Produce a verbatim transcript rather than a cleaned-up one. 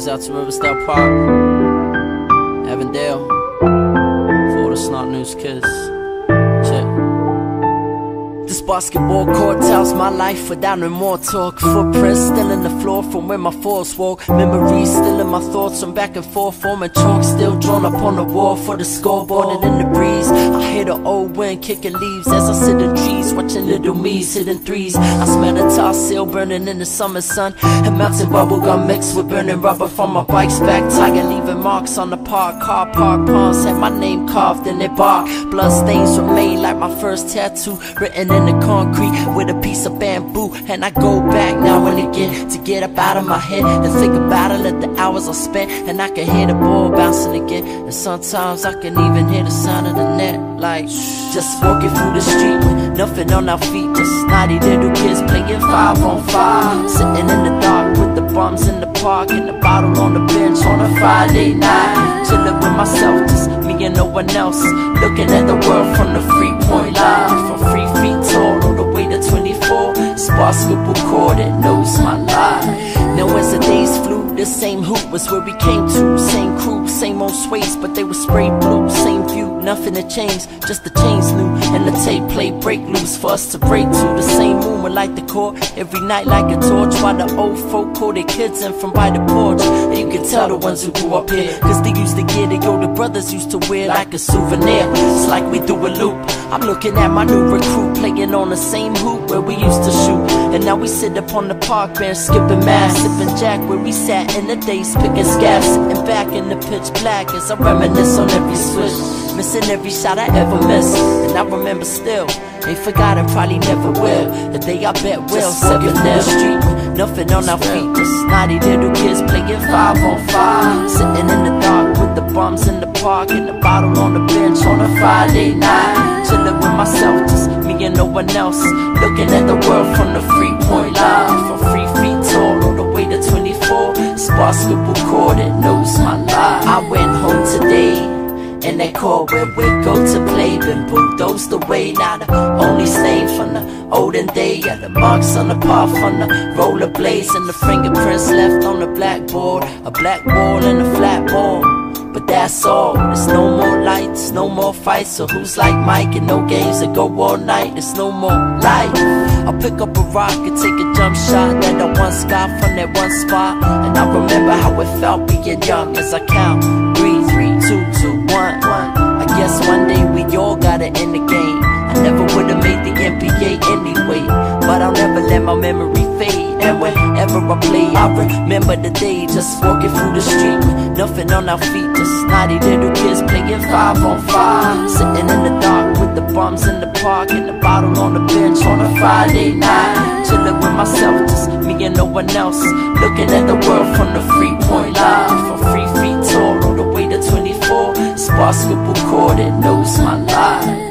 out to Riversdale Park, Avondale, for all the snot news kids. Check. This basketball court tells my life without no more talk. Footprints still in the floor from where my fours walk. Memories still in my thoughts from back and forth, forming chalk still drawn up on the wall for the scoreboard and in the breeze. I hear the old wind kicking leaves as I sit in trees, watching little me's hitting threes. I smell the tar seal burning in the summer sun, and melting bubblegum mixed with burning rubber from my bike's back tire, leaving marks on the park. Car park palms had my name carved in their bark. Blood stains remain like my first tattoo, written in the concrete with a piece of bamboo. And I go back now and again to get up out of my head and think about it, let the hours I spent, and I can hear the ball bouncing again. And sometimes I can even hear the sound of the net, like just walking through the street with nothing on our feet, just snotty little kids playing five on five, sitting in the dark with the bums in the park and the bottle on the bench on a Friday night, chilling with myself, just me and no one else, looking at the world from the three-point line, from three feet tall all the way to twenty-four, basketball court that knows my life. Now as the days flew, the same hoop was where we came to, same crew, same old sways, but they were spray blue, same view, nothing to change, just the chains new, and the tape play break loose for us to break to. The same moon would light the court every night like a torch, while the old folk call their kids in from by the porch. And you can tell the ones who grew up here, cause they used to get it, yo, the brothers used to wear like a souvenir. It's like we do a loop, I'm looking at my new recruit playing on the same hoop where we used to shoot, and now we sit up on the park bench skipping mass, sipping jack where we sat in the days picking scabs, sitting back in the pitch black as I reminisce on every switch, missing every shot I ever missed. And I remember still, ain't forgotten, probably never will, the day I bet will. Seven in the street with nothing on our feet, just snotty little kids playing five on five, sitting in the dark with the bums in the park and the bottle on the bench on a Friday night, chilling with myself, just me and no one else, looking at the world from the three-point line, from three feet tall all the way to twenty-four, basketball court that knows my life. I went home today, and that court where we go to play been bulldozed away. Now the only stain from the olden day are the marks on the path on the rollerblades, and the fingerprints left on the blackboard, a black wall and a flat ball. But that's all, there's no more lights, no more fights, so who's like Mike, and no games that go all night, there's no more life. I'll pick up a rock and take a jump shot that I once got from that one spot, and I remember how it felt being young as I count three, three, two, two, one, one. I guess one day we all gotta end the game. I never would've made the N B A anyway, but I'll never let my memory fade. And whenever I play, I remember the day, just walking through the street with nothing on our feet, just snotty little kids playing five on five, sitting in the dark with the bums in the park and the bottle on the bench on a Friday night, chilling with myself, just me and no one else, looking at the world from the three-point line, from three feet tall all the way to twenty-four, basketball court that knows my life.